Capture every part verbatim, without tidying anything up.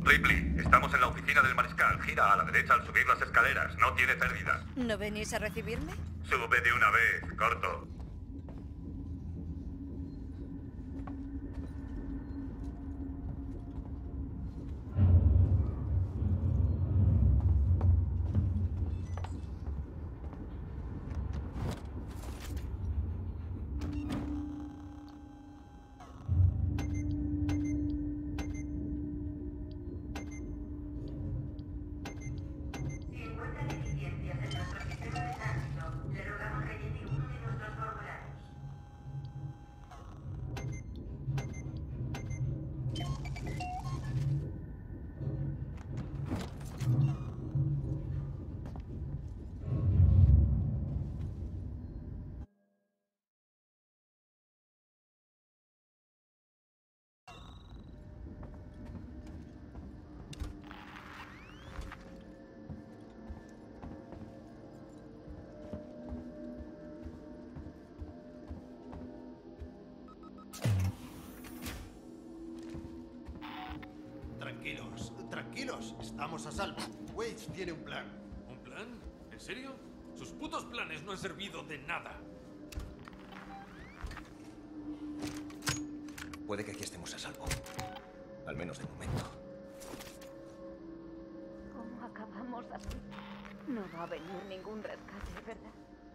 Ripley, estamos en la oficina del mariscal. Gira a la derecha al subir las escaleras. No tiene pérdidas. ¿No venís a recibirme? Sube de una vez, corto. Tranquilos, tranquilos. Estamos a salvo. Waits tiene un plan. ¿Un plan? ¿En serio? Sus putos planes no han servido de nada. Puede que aquí estemos a salvo. Al menos de momento. ¿Cómo acabamos así? No va a venir ningún rescate, ¿verdad?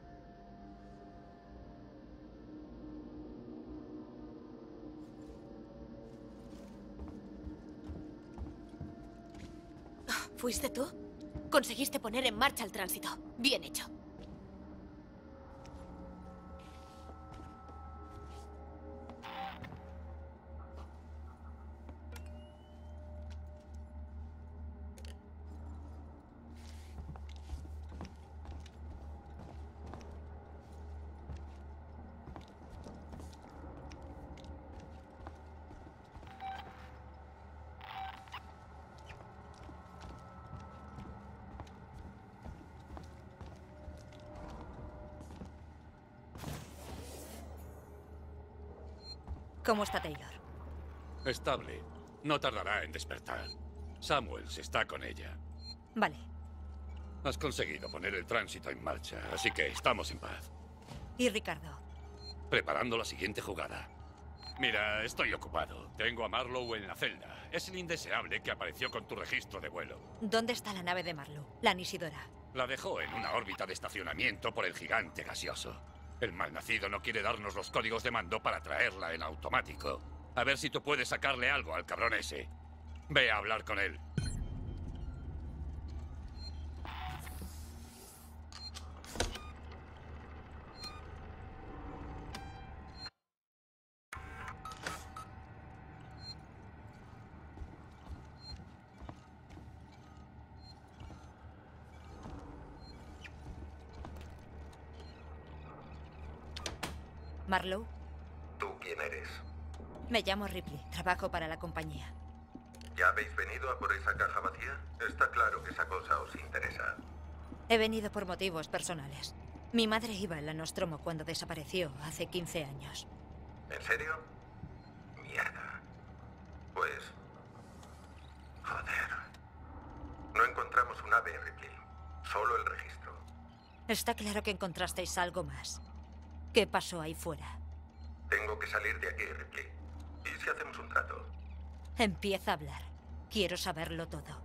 ¿Fuiste tú? Conseguiste poner en marcha el tránsito. Bien hecho. ¿Cómo está Taylor? Estable. No tardará en despertar. Samuels está con ella. Vale. Has conseguido poner el tránsito en marcha, así que estamos en paz. ¿Y Ricardo? Preparando la siguiente jugada. Mira, estoy ocupado. Tengo a Marlowe en la celda. Es el indeseable que apareció con tu registro de vuelo. ¿Dónde está la nave de Marlowe? La Anisidora. La dejó en una órbita de estacionamiento por el gigante gaseoso. El malnacido no quiere darnos los códigos de mando para traerla en automático. A ver si tú puedes sacarle algo al cabrón ese. Ve a hablar con él. ¿Marlowe? ¿Tú quién eres? Me llamo Ripley. Trabajo para la compañía. ¿Ya habéis venido a por esa caja vacía? Está claro que esa cosa os interesa. He venido por motivos personales. Mi madre iba en la Nostromo cuando desapareció hace quince años. ¿En serio? Mierda. Pues... Joder. No encontramos un ave, Ripley. Solo el registro. Está claro que encontrasteis algo más. ¿Qué pasó ahí fuera? Tengo que salir de aquí, Ripley. ¿Y si hacemos un trato? Empieza a hablar. Quiero saberlo todo.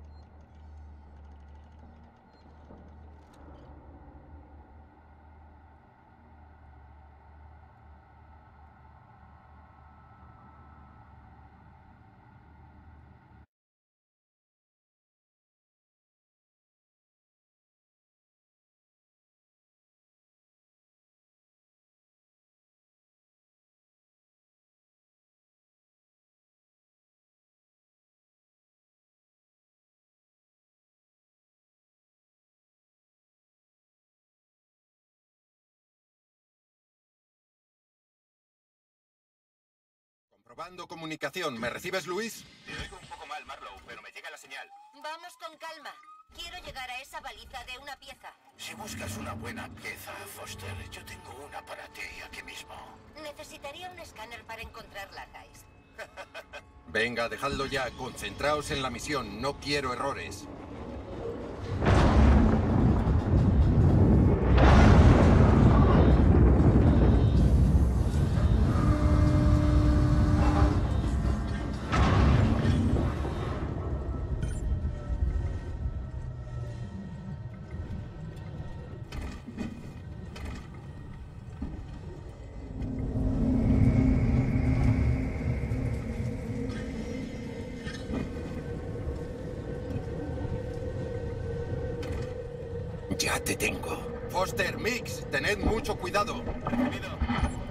Comprobando comunicación. ¿Me recibes, Luis? Te oigo un poco mal, Marlowe, pero me llega la señal. Vamos con calma. Quiero llegar a esa baliza de una pieza. Si buscas una buena pieza, Foster, yo tengo una para ti aquí mismo. Necesitaría un escáner para encontrarla, Guys. Venga, dejadlo ya. Concentraos en la misión. No quiero errores. Ya te tengo. Foster, Mix, tened mucho cuidado. Recibido.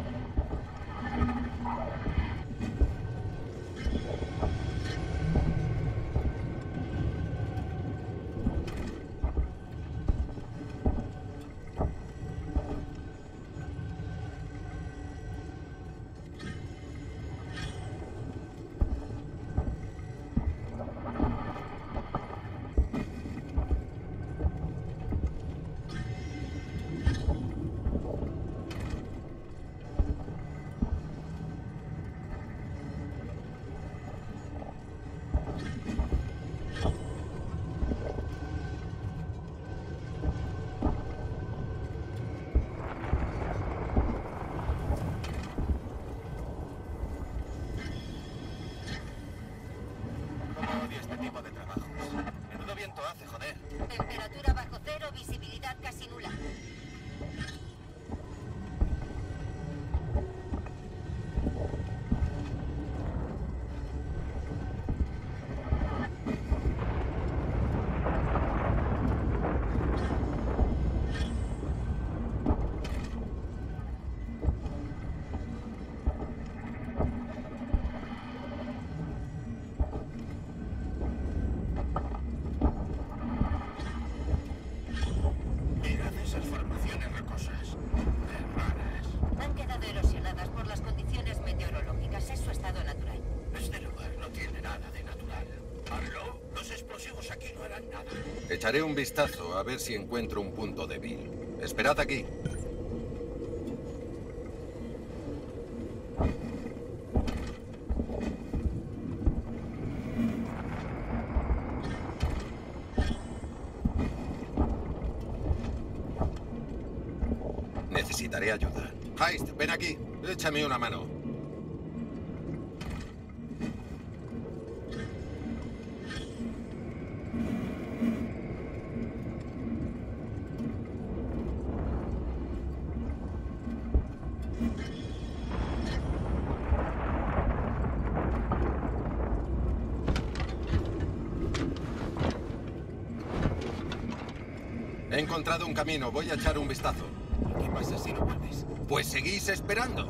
Temperatura bajo cero, visibilidad casi nula. Echaré un vistazo a ver si encuentro un punto débil. Esperad aquí. Necesitaré ayuda. Heist, ven aquí. Échame una mano. He encontrado un camino. Voy a echar un vistazo. ¿Qué pasa si no vuelves? Pues seguís esperando.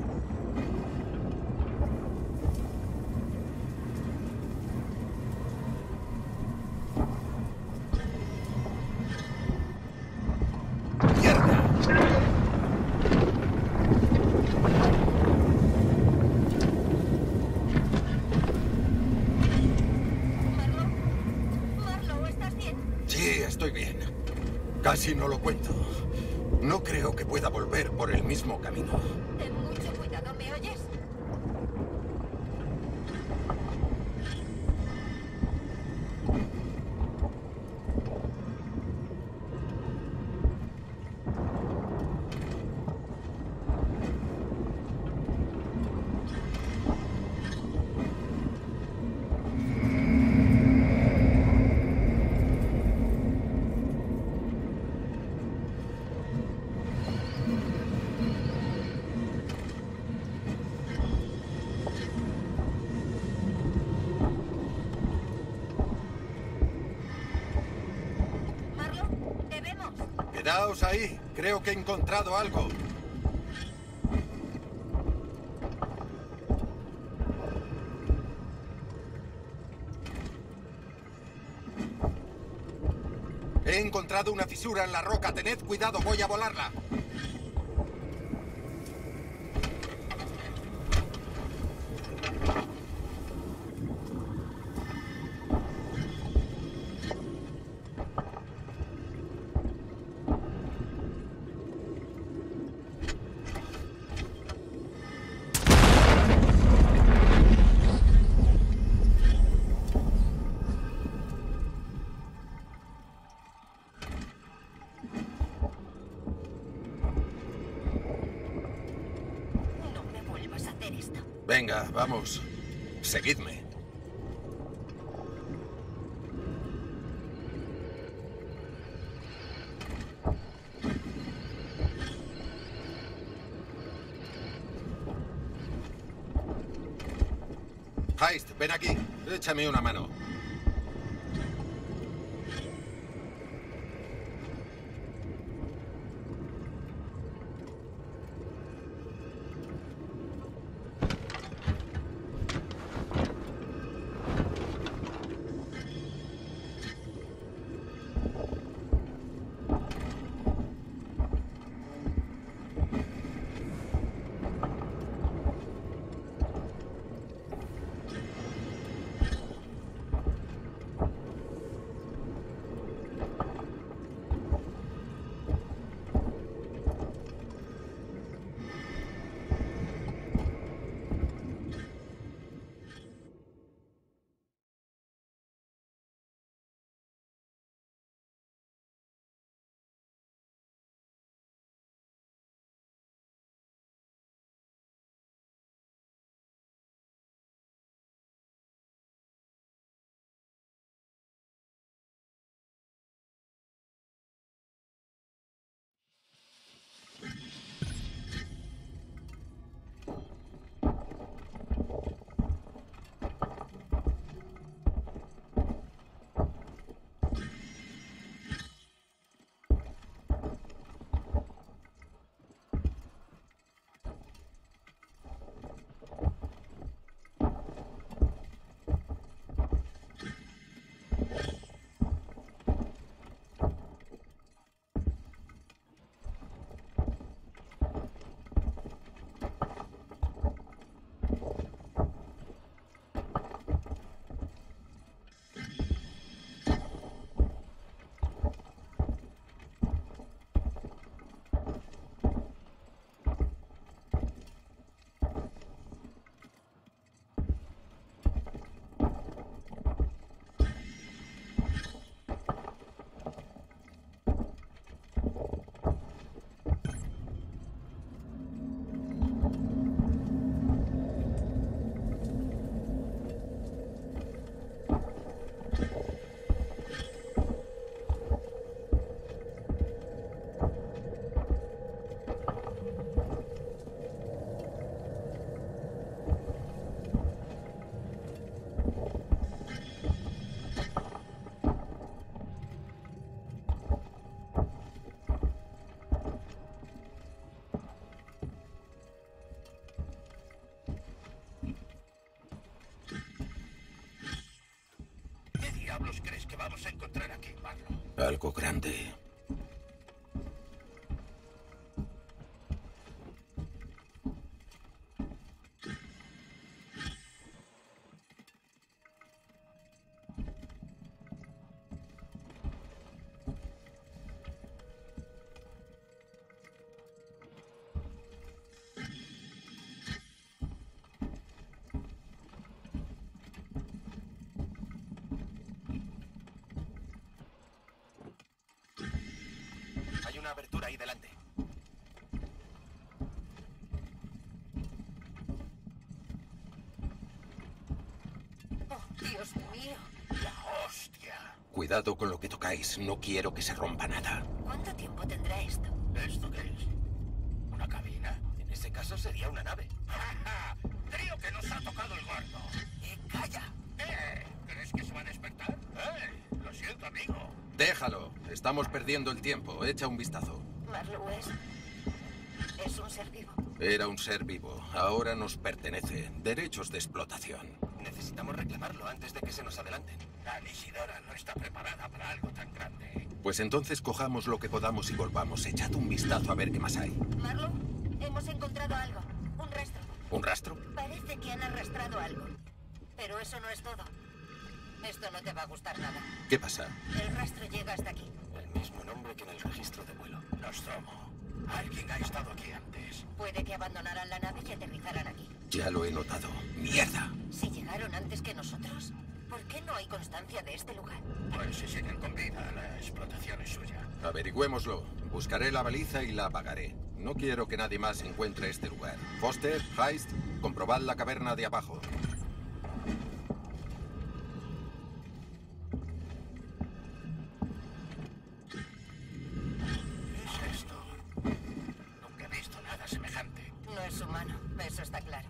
Casi no lo cuento. No creo que pueda volver por el mismo camino. Ten mucho cuidado, ¿me oyes? Quedaos ahí. Creo que he encontrado algo. He encontrado una fisura en la roca. Tened cuidado, voy a volarla. Venga, vamos. Seguidme. Heist, ven aquí. Échame una mano. diablos crees que vamos a encontrar aquí, Marlowe? Algo grande. Hay una abertura ahí delante. Oh, Dios mío. ¡La hostia! Cuidado con lo que tocáis. No quiero que se rompa nada. ¿Cuánto tiempo tendrá esto? ¿Esto qué es? ¿Una cabina? En ese caso sería una nave. Creo que nos ha tocado el gordo. Eh, calla. ¿Eh? ¿Crees que se va a despertar? ¡Eh! Lo siento, amigo. Déjalo. Estamos perdiendo el tiempo. Echa un vistazo. Marlowe es... es un ser vivo. Era un ser vivo. Ahora nos pertenece. Derechos de explotación. Necesitamos reclamarlo antes de que se nos adelanten. La Isidora no está preparada para algo tan grande. Pues entonces cojamos lo que podamos y volvamos. Echad un vistazo a ver qué más hay. Marlowe, hemos encontrado algo. Un rastro. ¿Un rastro? Parece que han arrastrado algo. Pero eso no es todo. Esto no te va a gustar nada. ¿Qué pasa? El rastro llega hasta aquí. El mismo nombre que en el registro de vuelo. Nostromo. Alguien ha estado aquí antes. Puede que abandonaran la nave y aterrizaran aquí. Ya lo he notado. ¡Mierda! Si llegaron antes que nosotros, ¿por qué no hay constancia de este lugar? Pues si siguen con vida, la explotación es suya. Averigüémoslo. Buscaré la baliza y la apagaré. No quiero que nadie más encuentre este lugar. Foster, Heist, comprobad la caverna de abajo. ¿Qué es esto? Nunca he visto nada semejante. No es humano, eso está claro.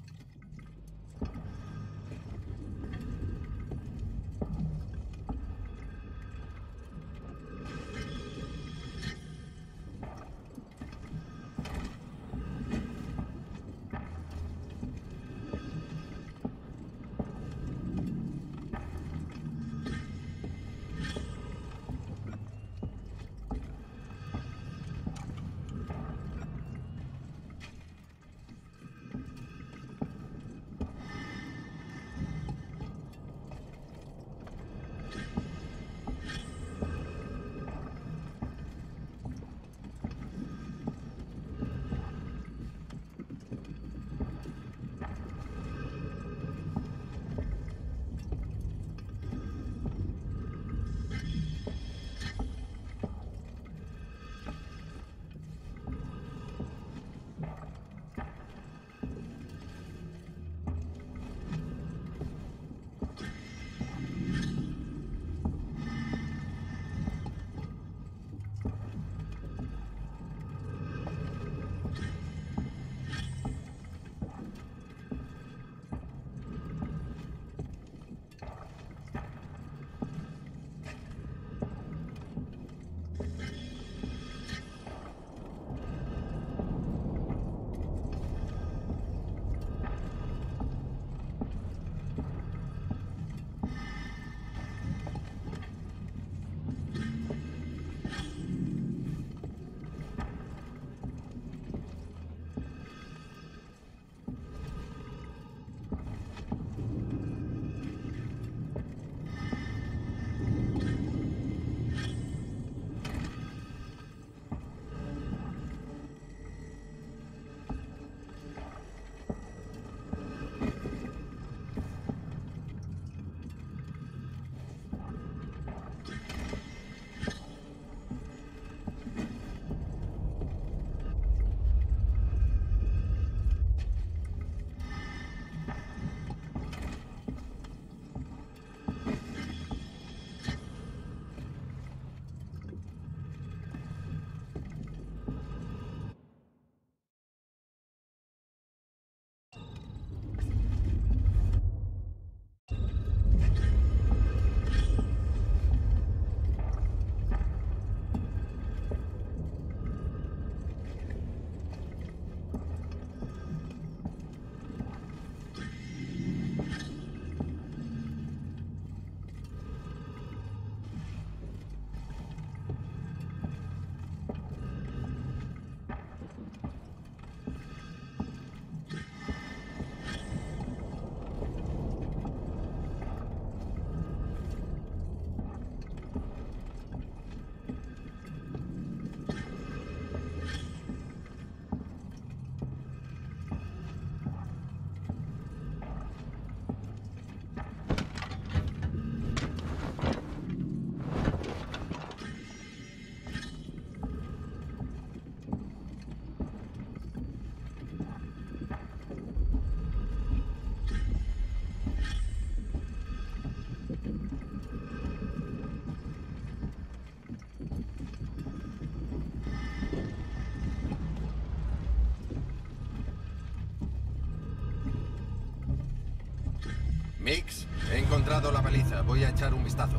Mix, he encontrado la baliza. Voy a echar un vistazo.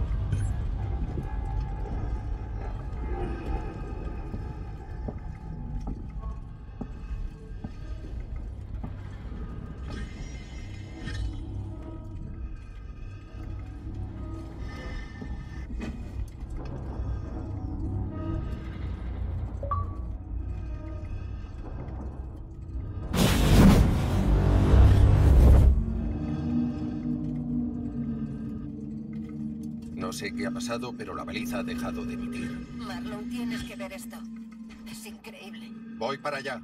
No sé qué ha pasado, pero la baliza ha dejado de emitir. Marlowe, tienes que ver esto. Es increíble. Voy para allá.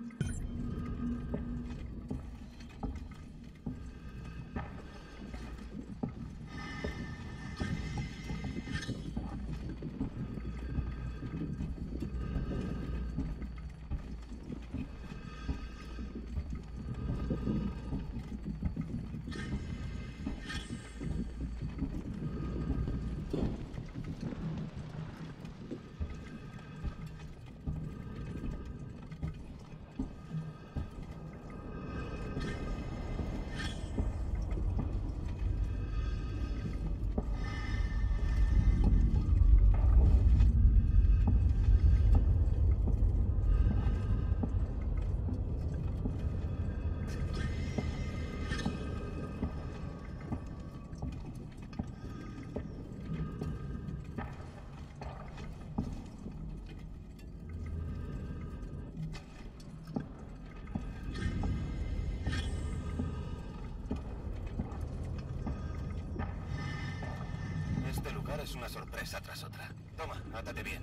Este lugar es una sorpresa tras otra. Toma, átate bien.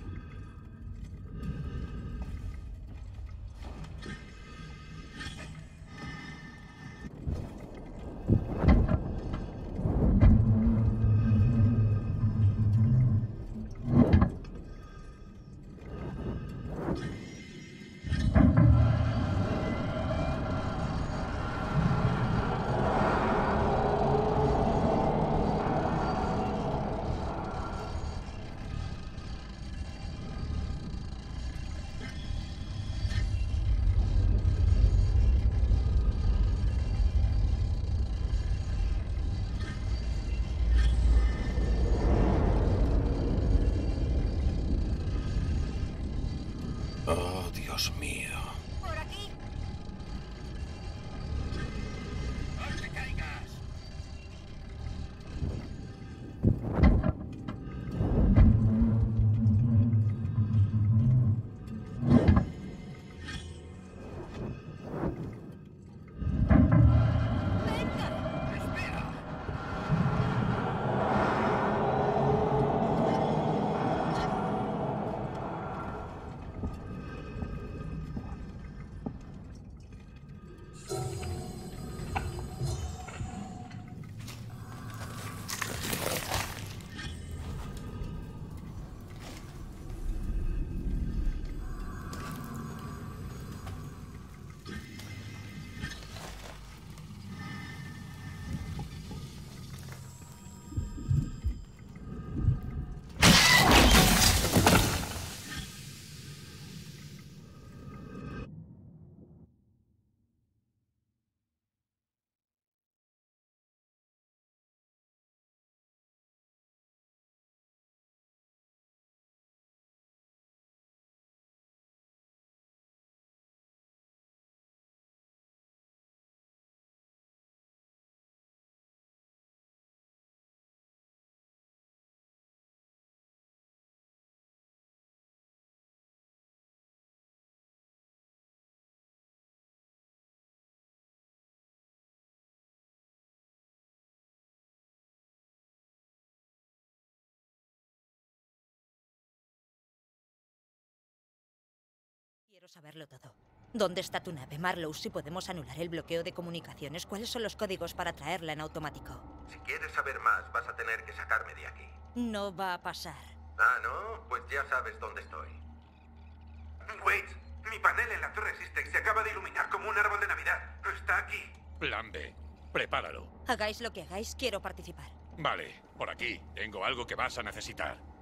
Oh, Dios mío. Por aquí. ¡No te caigas! ¡Espera! Quiero saberlo todo. ¿Dónde está tu nave, Marlowe? Si podemos anular el bloqueo de comunicaciones, ¿cuáles son los códigos para traerla en automático? Si quieres saber más, vas a tener que sacarme de aquí. No va a pasar. Ah, ¿no? Pues ya sabes dónde estoy. Wait, mi panel en la torre Systex se acaba de iluminar como un árbol de Navidad. Está aquí. Plan B. Prepáralo. Hagáis lo que hagáis, quiero participar. Vale, por aquí. Tengo algo que vas a necesitar.